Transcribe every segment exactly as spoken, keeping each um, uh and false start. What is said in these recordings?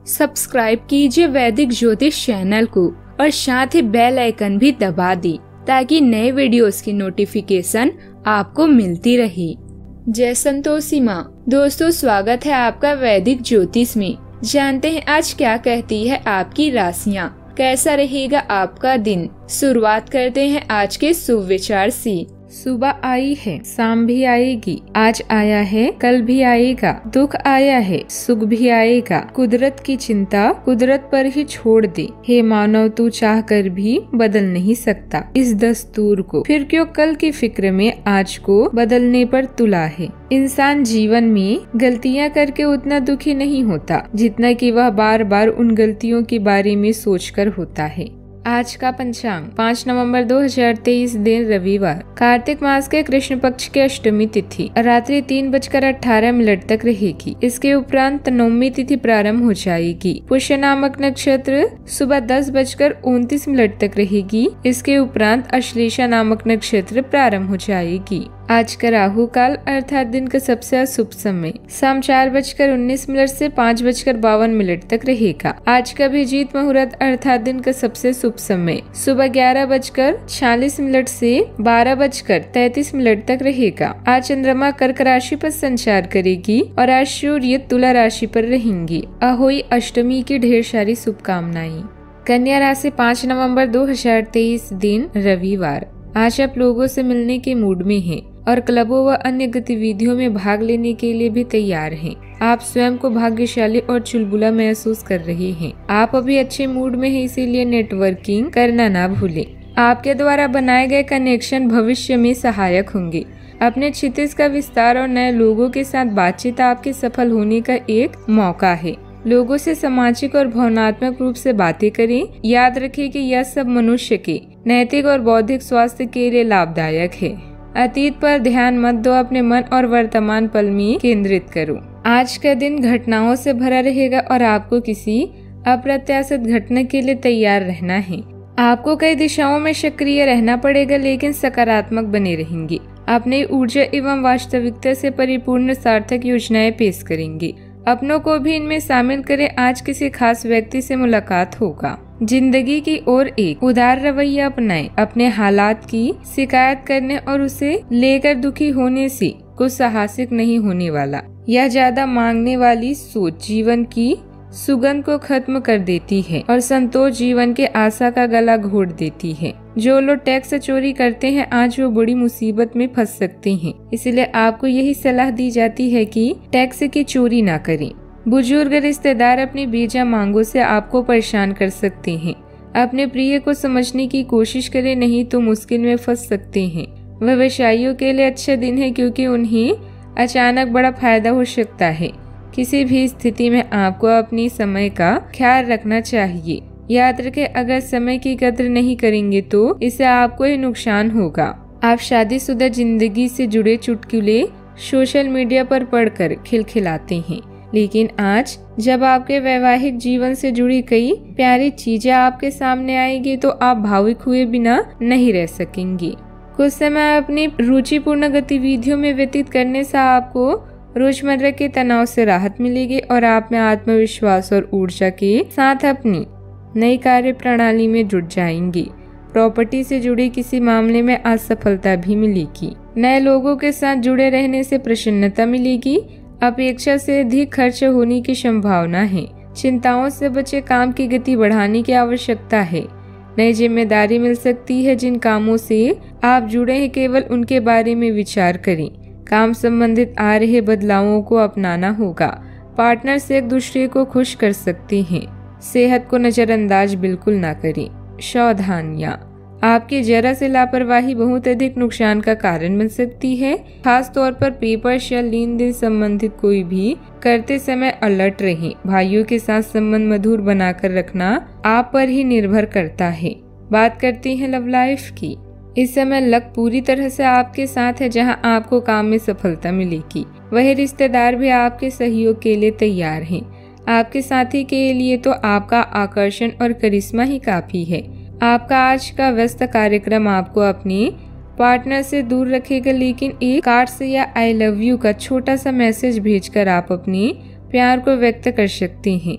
Subscribe कीजिए वैदिक ज्योतिष चैनल को और साथ ही बेल आइकन भी दबा दी ताकि नए वीडियोस की नोटिफिकेशन आपको मिलती रहे। जय संतोषी माँ। दोस्तों, स्वागत है आपका वैदिक ज्योतिष में। जानते हैं आज क्या कहती है आपकी राशियाँ, कैसा रहेगा आपका दिन। शुरुआत करते हैं आज के शुभ विचार से। सुबह आई है, शाम भी आएगी। आज आया है, कल भी आएगा। दुख आया है, सुख भी आएगा। कुदरत की चिंता कुदरत पर ही छोड़ दे। हे मानव, तू चाह कर भी बदल नहीं सकता इस दस्तूर को। फिर क्यों कल की फिक्र में आज को बदलने पर तुला है। इंसान जीवन में गलतियां करके उतना दुखी नहीं होता जितना कि वह बार बार उन गलतियों के बारे में सोचकर होता है। आज का पंचांग पाँच नवंबर दो हजार तेईस, दिन रविवार। कार्तिक मास के कृष्ण पक्ष की अष्टमी तिथि रात्रि तीन बजकर अठारह मिनट तक रहेगी। इसके उपरांत नवमी तिथि प्रारंभ हो जाएगी। पुष्य नामक नक्षत्र सुबह दस बजकर उनतीस मिनट तक रहेगी। इसके उपरांत अश्लेषा नामक नक्षत्र प्रारंभ हो जाएगी। आज का राहु काल अर्थात दिन का सबसे अशुभ समय शाम चार बजकर उन्नीस मिनट से पाँच बजकर बावन मिनट तक रहेगा। आज का अभिजीत मुहूर्त अर्थात दिन का सबसे शुभ समय सुबह ग्यारह बजकर छियालीस मिनट से बारह बजकर तैतीस मिनट तक रहेगा। आज चंद्रमा कर्क राशि पर संचार करेगी और आज सूर्य तुला राशि पर रहेंगी। अहोई अष्टमी की ढेर सारी शुभकामनाएं। कन्या राशि पाँच नवम्बर दो हजार तेईस, दिन रविवार। आज आप लोगों से मिलने के मूड में हैं और क्लबों व अन्य गतिविधियों में भाग लेने के लिए भी तैयार हैं। आप स्वयं को भाग्यशाली और चुलबुला महसूस कर रहे हैं। आप अभी अच्छे मूड में हैं, इसीलिए नेटवर्किंग करना ना भूलें। आपके द्वारा बनाए गए कनेक्शन भविष्य में सहायक होंगे। अपने क्षितिज का विस्तार और नए लोगों के साथ बातचीत आपके सफल होने का एक मौका है। लोगों से सामाजिक और भावनात्मक रूप से बातें करें। याद रखें कि यह सब मनुष्य के नैतिक और बौद्धिक स्वास्थ्य के लिए लाभदायक है। अतीत पर ध्यान मत दो, अपने मन और वर्तमान पल में केंद्रित करो। आज का दिन घटनाओं से भरा रहेगा और आपको किसी अप्रत्याशित घटना के लिए तैयार रहना है। आपको कई दिशाओं में सक्रिय रहना पड़ेगा, लेकिन सकारात्मक बने रहेंगे। अपनी ऊर्जा एवं वास्तविकता से परिपूर्ण सार्थक योजनाएं पेश करेंगे। अपनों को भी इनमें शामिल करें। आज किसी खास व्यक्ति से मुलाकात होगा। जिंदगी की ओर एक उदार रवैया अपनाएं। अपने हालात की शिकायत करने और उसे लेकर दुखी होने से कुछ साहसिक नहीं होने वाला। यह ज्यादा मांगने वाली सोच जीवन की सुगंध को खत्म कर देती है और संतोष जीवन के आशा का गला घोट देती है। जो लोग टैक्स चोरी करते हैं आज वो बड़ी मुसीबत में फंस सकते हैं, इसलिए आपको यही सलाह दी जाती है कि टैक्स की चोरी ना करें। बुजुर्ग रिश्तेदार अपनी बेजा मांगों से आपको परेशान कर सकते हैं। अपने प्रिय को समझने की कोशिश करें, नहीं तो मुश्किल में फंस सकते हैं। व्यवसायियों के लिए अच्छा दिन है क्योंकि उन्हें अचानक बड़ा फायदा हो सकता है। किसी भी स्थिति में आपको अपनी समय का ख्याल रखना चाहिए। याद रखें, अगर समय की कद्र नहीं करेंगे तो इससे आपको ही नुकसान होगा। आप शादीशुदा जिंदगी से जुड़े चुटकुले सोशल मीडिया पर पढ़कर खिलखिलाते हैं, लेकिन आज जब आपके वैवाहिक जीवन से जुड़ी कई प्यारी चीजें आपके सामने आएगी तो आप भावुक हुए बिना नहीं रह सकेंगी। कुछ समय अपनी रुचिपूर्ण गतिविधियों में व्यतीत करने से आपको रोजमर्रा के तनाव से राहत मिलेगी और आप में आत्मविश्वास और ऊर्जा के साथ अपनी नई कार्य प्रणाली में जुट जाएंगी। प्रॉपर्टी से जुड़े किसी मामले में आज सफलता भी मिलेगी। नए लोगों के साथ जुड़े रहने से प्रसन्नता मिलेगी। अपेक्षा से अधिक खर्च होने की संभावना है। चिंताओं से बचे, काम की गति बढ़ाने की आवश्यकता है। नई जिम्मेदारी मिल सकती है। जिन कामों से आप जुड़े हैं केवल उनके बारे में विचार करें। काम संबंधित आ रहे बदलावों को अपनाना होगा। पार्टनर से एक दूसरे को खुश कर सकते हैं। सेहत को नजरअंदाज बिल्कुल ना करें। सावधानियां, आपकी जरा से लापरवाही बहुत अधिक नुकसान का कारण बन सकती है। खास तौर पर पेपर्स या लेन देन संबंधित कोई भी करते समय अलर्ट रहें। भाइयों के साथ संबंध मधुर बनाकर रखना आप पर ही निर्भर करता है। बात करते हैं लव लाइफ की। इस समय लक पूरी तरह से आपके साथ है। जहां आपको काम में सफलता मिलेगी, वही रिश्तेदार भी आपके सहयोग के लिए तैयार हैं। आपके साथी के लिए तो आपका आकर्षण और करिश्मा ही काफी है। आपका आज का व्यस्त कार्यक्रम आपको अपने पार्टनर से दूर रखेगा, लेकिन एक कार्ड से या आई लव यू का छोटा सा मैसेज भेजकर आप अपने प्यार को व्यक्त कर सकते हैं।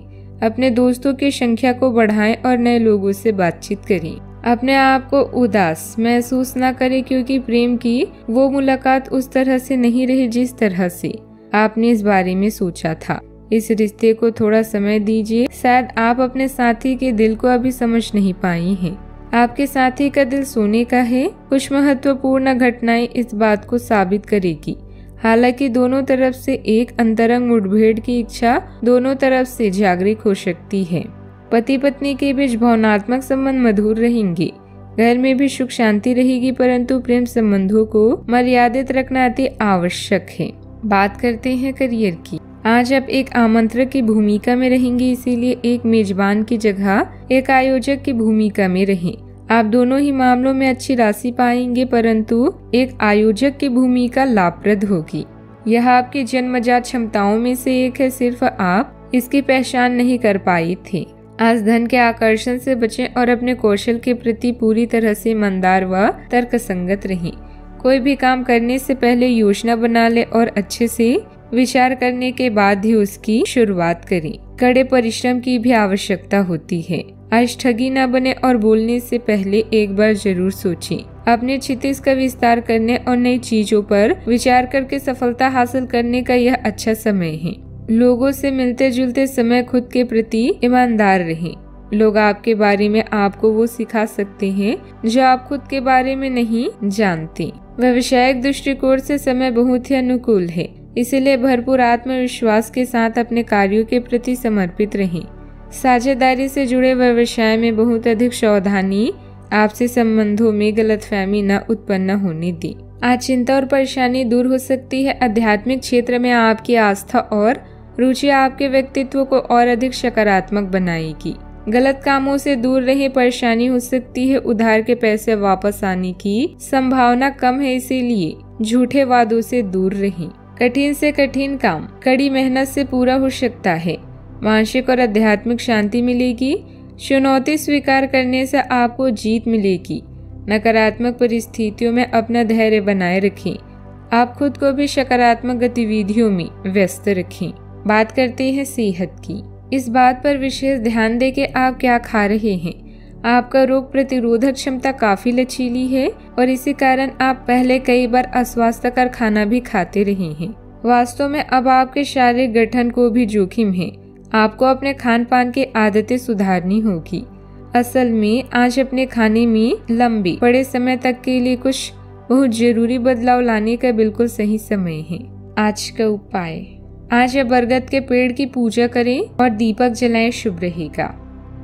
अपने दोस्तों की संख्या को बढ़ाएं और नए लोगों से बातचीत करें। अपने आप को उदास महसूस न करें क्योंकि प्रेम की वो मुलाकात उस तरह से नहीं रही जिस तरह से आपने इस बारे में सोचा था। इस रिश्ते को थोड़ा समय दीजिए। शायद आप अपने साथी के दिल को अभी समझ नहीं पाई हैं। आपके साथी का दिल सोने का है। कुछ महत्वपूर्ण घटनाएं इस बात को साबित करेगी। हालांकि दोनों तरफ से एक अंतरंग मुठभेड़ की इच्छा दोनों तरफ से जागृत हो सकती है। पति पत्नी के बीच भावनात्मक संबंध मधुर रहेंगे। घर में भी सुख शांति रहेगी, परंतु प्रेम संबंधों को मर्यादित रखना अति आवश्यक है। बात करते हैं करियर की। आज आप एक आमंत्रक की भूमिका में रहेंगे, इसीलिए एक मेजबान की जगह एक आयोजक की भूमिका में रहें। आप दोनों ही मामलों में अच्छी राशि पाएंगे, परंतु एक आयोजक की भूमिका लाभप्रद होगी। यह आपकी जन्मजात क्षमताओं में से एक है, सिर्फ आप इसकी पहचान नहीं कर पाए थे। आज धन के आकर्षण से बचें और अपने कौशल के प्रति पूरी तरह से ईमानदार व तर्कसंगत रहें। कोई भी काम करने से पहले योजना बना ले और अच्छे से विचार करने के बाद ही उसकी शुरुआत करें। कड़े परिश्रम की भी आवश्यकता होती है। आज ठगी न बने और बोलने से पहले एक बार जरूर सोचें। अपने क्षितिज का विस्तार करने और नई चीजों पर विचार करके सफलता हासिल करने का यह अच्छा समय है। लोगों से मिलते जुलते समय खुद के प्रति ईमानदार रहें। लोग आपके बारे में आपको वो सिखा सकते हैं जो आप खुद के बारे में नहीं जानते। व्यावसायिक दृष्टिकोण से समय बहुत ही अनुकूल है, इसलिए भरपूर आत्मविश्वास के साथ अपने कार्यों के प्रति समर्पित रहें। साझेदारी से जुड़े व्यवसाय में बहुत अधिक सावधानी, आपसी संबंधों में गलतफहमी न उत्पन्न होने दी। आज चिंता और परेशानी दूर हो सकती है। आध्यात्मिक क्षेत्र में आपकी आस्था और रुचि आपके व्यक्तित्व को और अधिक सकारात्मक बनाएगी। गलत कामों से दूर रहें, परेशानी हो सकती है। उधार के पैसे वापस आने की संभावना कम है, इसीलिए झूठे वादों से दूर रहें। कठिन से कठिन काम कड़ी मेहनत से पूरा हो सकता है। मानसिक और आध्यात्मिक शांति मिलेगी। चुनौती स्वीकार करने से आपको जीत मिलेगी। नकारात्मक परिस्थितियों में अपना धैर्य बनाए रखें। आप खुद को भी सकारात्मक गतिविधियों में व्यस्त रखें। बात करते हैं सेहत की। इस बात पर विशेष ध्यान दें कि आप क्या खा रहे हैं। आपका रोग प्रतिरोधक क्षमता काफी लचीली है और इसी कारण आप पहले कई बार अस्वास्थ्यकर खाना भी खाते रहे हैं। वास्तव में अब आपके शारीरिक गठन को भी जोखिम है। आपको अपने खान पान की आदतें सुधारनी होगी। असल में आज अपने खाने में लंबे बड़े समय तक के लिए कुछ बहुत जरूरी बदलाव लाने का बिल्कुल सही समय है। आज का उपाय, आज या बरगद के पेड़ की पूजा करें और दीपक जलाएं, शुभ रहेगा।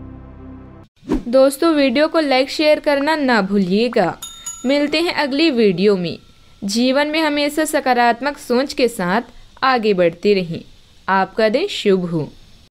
दोस्तों, वीडियो को लाइक शेयर करना ना भूलिएगा। मिलते हैं अगली वीडियो में। जीवन में हमेशा सकारात्मक सोच के साथ आगे बढ़ते रहें। आपका दिन शुभ हो।